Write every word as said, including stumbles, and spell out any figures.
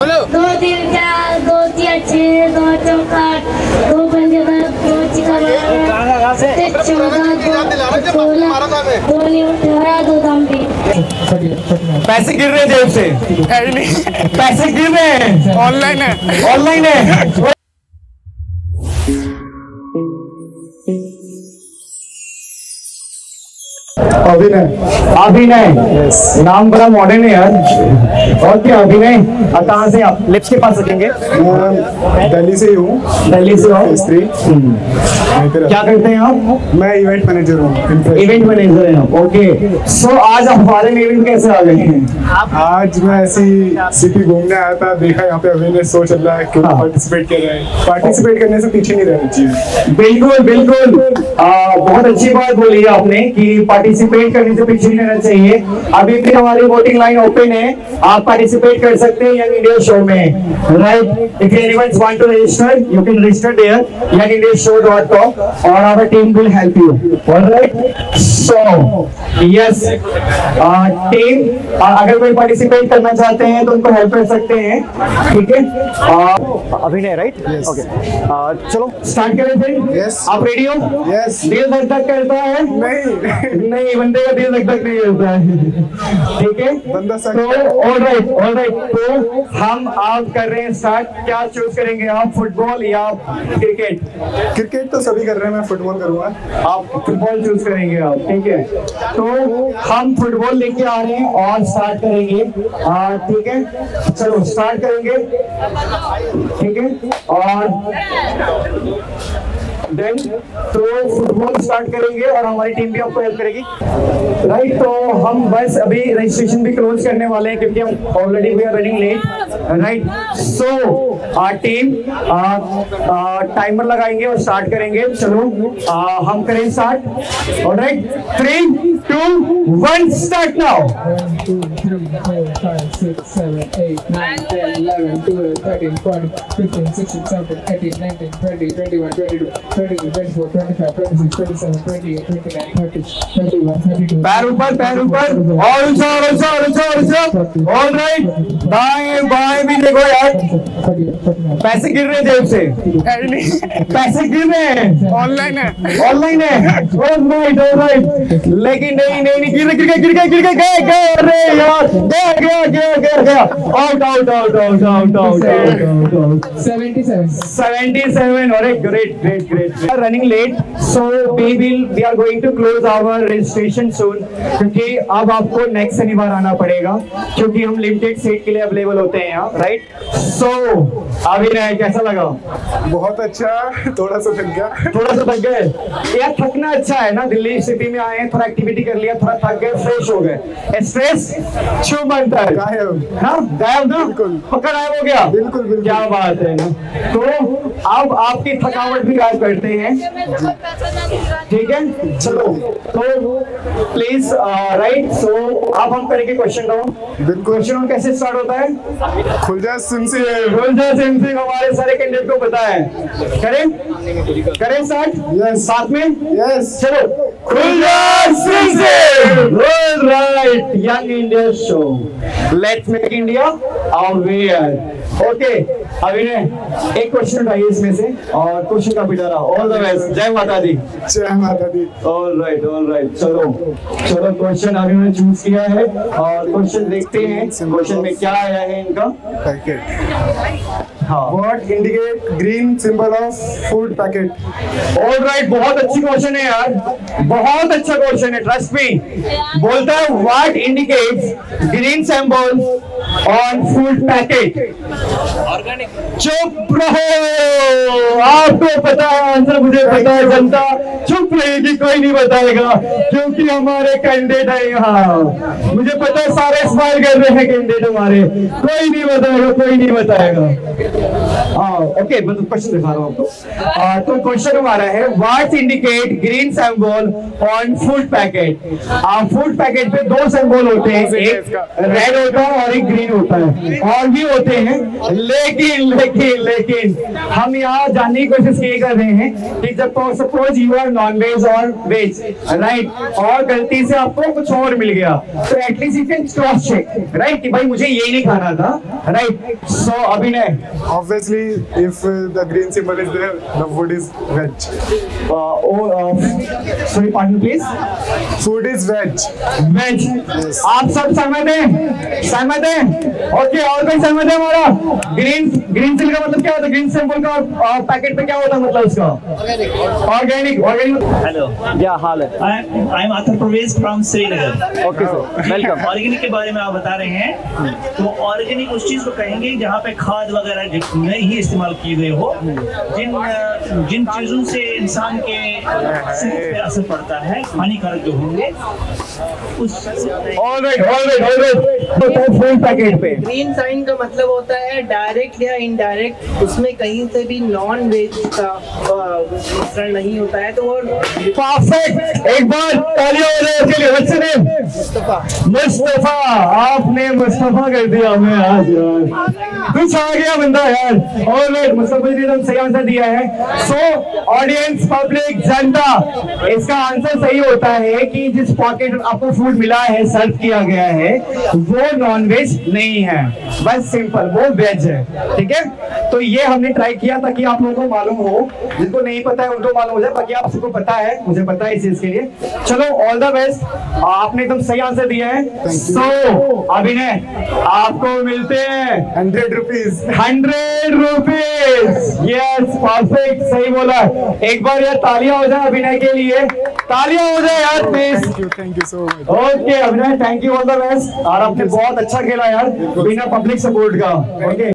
दो तीन चार, दो तीन छः, दो चौका, दो पंजे दस, दो चिका बारह, तीन चौदह, दो सोलह, दो न्यू अठारह, दो दम्बी। पैसे गिर रहे हैं जेब से, पैसे गिर रहे हैं, ऑनलाइन है, ऑनलाइन है। अभिनय अभिनय यस नाम बड़ा मॉडर्न है यार। और क्या अभिनय, कहाँ से आप लिप्स के पास सकेंगे? मैं दिल्ली से ही हूँ। दिल्ली से हो? स्त्री क्या करते हैं आप? मैं इवेंट मैनेजर हूँ। इवेंट मैनेजर हैं आप, ओके। सो आज आप हमारे इवेंट कैसे आ गए हैं? आज मैं ऐसी सिटी घूमने आया था, देखा यहाँ पे अवेयरनेस शो चल रहा है, क्यों पार्टिसिपेट कर रहे हैं। पार्टिसिपेट करने से पीछे नहीं रहना चाहिए। बिल्कुल बिल्कुल, आ, बहुत अच्छी बात बोली है आपने कि पार्टिसिपेट करने से पीछे नहीं रहना चाहिए। अभी भी हमारी वोटिंग लाइन ओपन है, आप पार्टिसिपेट कर सकते हैं यंग इंडिया शो में, right? If anyone want to register you can register there young india show dot com और our team will help you, all right? So yes, team अगर कोई participate करना चाहते हैं तो उनको हेल्प कर सकते हैं, ठीक है? अभिनय राइट, ओके। चलो स्टार्ट करें फिर। Yes. आप रेडी हो? Yes. दिल धक धक करता है? नहीं नहीं, बंदे का दिल धक धक नहीं होता है, ठीक है? बंदा सक- तो ऑल राइट ऑल राइट, तो हम आप कर रहे हैं स्टार्ट। क्या चूज करेंगे आप, फुटबॉल या क्रिकेट? क्रिकेट तो सभी कर रहे हैं, मैं फुटबॉल करूंगा। आप फुटबॉल चूज करेंगे आप, ठीक है? तो हम फुटबॉल लेके आ रहे हैं और स्टार्ट करेंगे, आ, ठीक है? चलो स्टार्ट करेंगे, ठीक है? और देन तो फुटबॉल स्टार्ट करेंगे और हमारी टीम भी आपको हेल्प करेगी, राइट? तो हम बस अभी रजिस्ट्रेशन भी क्लोज करने वाले हैं क्योंकि हम already we are running late, right? So our team timer लगाएंगे और स्टार्ट करेंगे। चलो आ, हम करें start, alright? Three two one start now. one, two, three, four, five, six, seven, eight, nine, ten, eleven, twelve, thirteen, fourteen, fifteen, sixteen, seventeen, eighteen, nineteen, twenty, twenty-one, twenty-two, twenty-three, twenty-four, twenty-five, twenty-six, twenty-seven, twenty-eight, twenty-nine, thirty, thirty-one, thirty-two। पैर ऊपर, पैर ऊपर, और ऊंचा और ऊंचा और ऊंचा और ऊंचा, ऑलराइट? दाएं बाएं भी देखो यार, पैसे गिर रहे हैं जेब से, पैसे गिर रहे हैं, ऑनलाइन है, ऑनलाइन है, ऑलराइट ऑलराइट। लेकिन नहीं नहीं नहीं, गिर गिर गए गिर गए गिर गए गए गए, अरे यार गया गया गया गया गया, out out out out out out out. seventy-seven। seventy-seven, अरे great great great. Running late, so we will we are going to close our registration soon, क्योंकि अब आपको नेक्स्ट शनिवार आना पड़ेगा क्योंकि हम लिमिटेड सीट के लिए अवेलेबल होते हैं यहाँ, राइट? सो अभिनय कैसा लगा? बहुत अच्छा, थोड़ा सा थक गया। थोड़ा सा थक गए यार, थकना अच्छा है ना, दिल्ली सिटी में आए हैं, थोड़ा एक्टिविटी कर लिया, थोड़ा थक गए, फ्रेश हो गए, स्ट्रेस छू बनता है, गायब। हाँ गायब ना, बिल्कुल। पक्का गायब हो गया, बिल्कुल बिल्कुल। क्या बात है ना। तो अब आपकी थकावट भी गायब करते हैं, ठीक है? चलो तो प्लीज राइट, सो अब हम करेंगे क्वेश्चन राउंड। क्वेश्चन कैसे स्टार्ट होता है? खुल जा सिम से। खुल जा सिम से, हमारे सारे कैंडिडेट को पता है। करें करें स्टार्ट? Yes. साथ में यस चलो, खुल जा सिम से, alright, young India show, let's make India aware, okay? Abhinay एक क्वेश्चन उठाइए इसमें से और क्वेश्चन का पिटारा, ऑल द बेस्ट, जय माता दी। जय माता दी। ऑल राइट ऑल राइट, चलो चलो क्वेश्चन अभी मैंने चूज किया है और क्वेश्चन देखते हैं क्वेश्चन में क्या आया है इनका। पैकेट। हाँ, What indicate green symbol of food packet? All right, बहुत अच्छी क्वेश्चन है यार, बहुत अच्छा क्वेश्चन है, ट्रस्ट मी। बोलता है what indicates green symbol on food packet. चुप रहो, आपको पता है आंसर, मुझे पता है, जनता चुप रहेगी, कोई नहीं बताएगा क्योंकि हमारे कैंडिडेट है यहाँ, मुझे पता है सारे स्माइल कर रहे हैं कैंडिडेट हमारे, कोई नहीं बताएगा, कोई नहीं बताएगा। ओके मैं तो क्वेश्चन दिखा रहा हूँ आपको। आ, तो क्वेश्चन हमारा है what indicate green symbol on food packet. Food packet पे दो सिंबल होते हैं, एक रेड होता है और एक ग्रीन होता है, और भी होते हैं, लेकिन लेकिन लेकिन हम यहाँ जानने की कोशिश ये कर रहे हैं कि जब suppose you are non veg और वेज राइट, और गलती से आपको कुछ और मिल गया तो at least you can cross check right कि भाई मुझे ये नहीं खाना था राइट। सो अभिनय, Obviously, if uh, the green symbol is there, the food is veg. Sorry partner please. Food is veg. Veg, Yes. आप सब सहमत हैं? सहमत हैं? ओके, और कोई सहमत है हमारा? ग्रीन ग्रीन सिंबल का मतलब क्या होता है? ग्रीन सिंबल का पैकेट पे क्या होता है मतलब उसका? ऑर्गेनिक ऑर्गेनिक हेलो, क्या हाल है? I am Athar Parvez from Srinagar. Okay sir, welcome. Organic के बारे में आप बता रहे हैं, तो ऑर्गेनिक उस चीज को कहेंगे जहाँ पे खाद वगैरह नहीं ही इस्तेमाल किए गए हो, जिन जिन चीजों से इंसान के सेहत पे असर पड़ता है, हानिकारक जो होंगे उस। ऑलराइट ऑलराइट ऑलराइट, तो फूड पैकेट पे ग्रीन साइन का मतलब होता है डायरेक्ट या इनडायरेक्ट, उसमें कहीं से भी नॉन वेज का मिश्रण नहीं होता है। तो वो परफेक्ट, एक बार तालियां हो जाए उसके लिए। What's your name? Mustafa. Mustafa, आपने मुस्तफा कर दिया हमें आज यार, कुछ आ गया बंदा यार। ऑलराइट, मुस्तफा जी ने तो सही आंसर दिया है। सो ऑडियंस, पब्लिक, जनता, इसका आंसर सही होता है कि जिस पॉकेट आपको फूड मिला है, सर्व किया गया है, वो नॉन वेज नहीं है, बस सिंपल वो वेज है। ठीक है, तो ये हमने ट्राई किया ताकि आप लोगों को मालूम हो, जिनको नहीं पता है उनको मालूम हो जाए, बाकी आप सबको पता है, मुझे पता है इस चीज के लिए। चलो, ऑल द बेस्ट, आपने एकदम सही आंसर दिया है। सो अभिनय, आपको मिलते हैं hundred rupees. Hundred rupees. Yes, perfect, सही बोला। एक बार यार तालियां हो जाए अभिनय के लिए, तालियां हो जाए यार please. Thank you, thank you so much. Okay Abhinay, thank you, all the best. और आपने बहुत अच्छा खेला यार बिना पब्लिक सपोर्ट का। ओके।